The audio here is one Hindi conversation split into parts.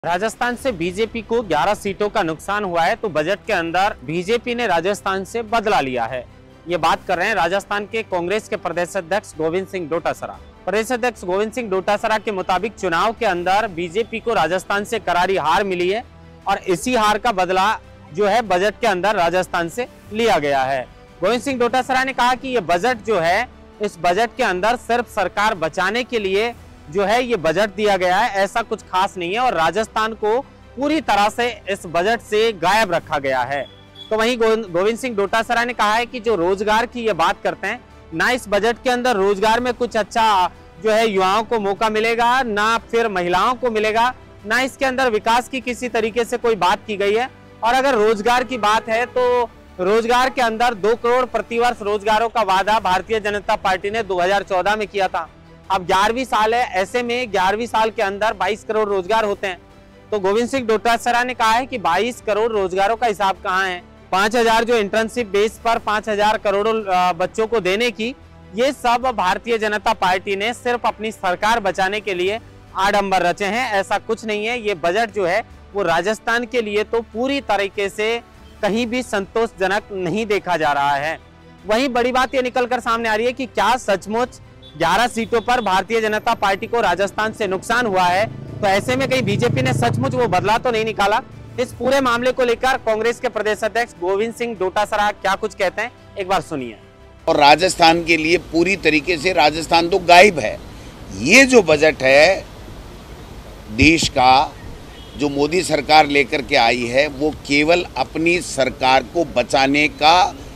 राजस्थान से बीजेपी को 11 सीटों का नुकसान हुआ है, तो बजट के अंदर बीजेपी ने राजस्थान से बदला लिया है। ये बात कर रहे हैं राजस्थान के कांग्रेस के प्रदेश अध्यक्ष गोविंद सिंह डोटासरा। प्रदेश अध्यक्ष गोविंद सिंह डोटासरा के मुताबिक चुनाव के अंदर बीजेपी को राजस्थान से करारी हार मिली है और इसी हार का बदला जो है बजट के अंदर राजस्थान से लिया गया है। गोविंद सिंह डोटासरा ने कहा कि ये बजट जो है, इस बजट के अंदर सिर्फ सरकार बचाने के लिए जो है ये बजट दिया गया है, ऐसा कुछ खास नहीं है और राजस्थान को पूरी तरह से इस बजट से गायब रखा गया है। तो वहीं गोविंद सिंह डोटासरा ने कहा है कि जो रोजगार की ये बात करते हैं, ना इस बजट के अंदर रोजगार में कुछ अच्छा जो है युवाओं को मौका मिलेगा, ना फिर महिलाओं को मिलेगा, ना इसके अंदर विकास की किसी तरीके से कोई बात की गई है। और अगर रोजगार की बात है तो रोजगार के अंदर 2 करोड़ प्रतिवर्ष रोजगारों का वादा भारतीय जनता पार्टी ने 2014 में किया था। अब 11वीं साल है, ऐसे में 11वीं साल के अंदर 22 करोड़ रोजगार होते हैं। तो गोविंद सिंह डोटासरा ने कहा है कि 22 करोड़ रोजगारों का हिसाब कहाँ है। 5000 जो इंटर्नशिप बेस पर 5000 करोड़ों बच्चों को देने की, ये सब भारतीय जनता पार्टी ने सिर्फ अपनी सरकार बचाने के लिए आडंबर रचे हैं, ऐसा कुछ नहीं है। ये बजट जो है वो राजस्थान के लिए तो पूरी तरीके से कहीं भी संतोषजनक नहीं देखा जा रहा है। वहीं बड़ी बात ये निकल कर सामने आ रही है कि क्या सचमुच 11 सीटों पर भारतीय जनता पार्टी को राजस्थान से नुकसान हुआ है, तो ऐसे में कहीं बीजेपी ने सचमुच वो बदला तो नहीं निकाला। इस पूरे मामले को लेकर कांग्रेस के प्रदेश अध्यक्ष गोविंद सिंह डोटासरा क्या कुछ कहते हैं, एक बार सुनिए। और राजस्थान के लिए पूरी तरीके से राजस्थान तो गायब है। ये जो बजट है देश का, जो मोदी सरकार लेकर के आई है, वो केवल अपनी सरकार को बचाने का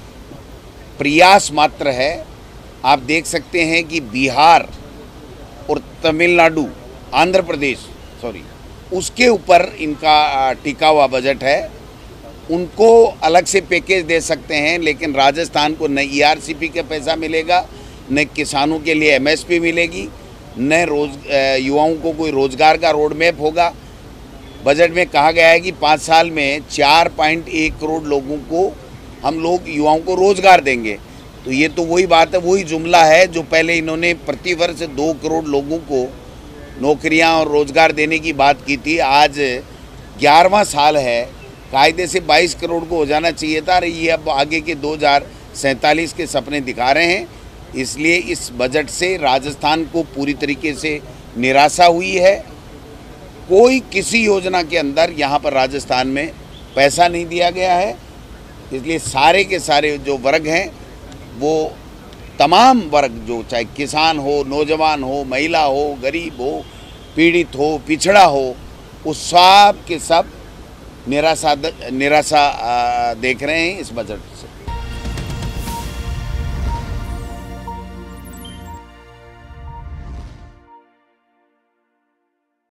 प्रयास मात्र है। आप देख सकते हैं कि बिहार और तमिलनाडु, आंध्र प्रदेश उसके ऊपर इनका टिका हुआ बजट है। उनको अलग से पैकेज दे सकते हैं, लेकिन राजस्थान को न ERCP का पैसा मिलेगा, न किसानों के लिए MSP मिलेगी, न युवाओं को कोई रोजगार का रोड मैप होगा। बजट में कहा गया है कि 5 साल में 4.1 करोड़ लोगों को हम लोग युवाओं को रोजगार देंगे। तो ये तो वही बात है, वही जुमला है जो पहले इन्होंने प्रतिवर्ष 2 करोड़ लोगों को नौकरियां और रोजगार देने की बात की थी। आज 11वां साल है, कायदे से 22 करोड़ को हो जाना चाहिए था। ये अब आगे के 2047 के सपने दिखा रहे हैं। इसलिए इस बजट से राजस्थान को पूरी तरीके से निराशा हुई है। कोई किसी योजना के अंदर यहाँ पर राजस्थान में पैसा नहीं दिया गया है। इसलिए सारे के सारे जो वर्ग हैं, वो तमाम वर्ग, जो चाहे किसान हो, नौजवान हो, महिला हो, गरीब हो, पीड़ित हो, पिछड़ा हो, वो सब के सब निराशा देख रहे हैं इस बजट से।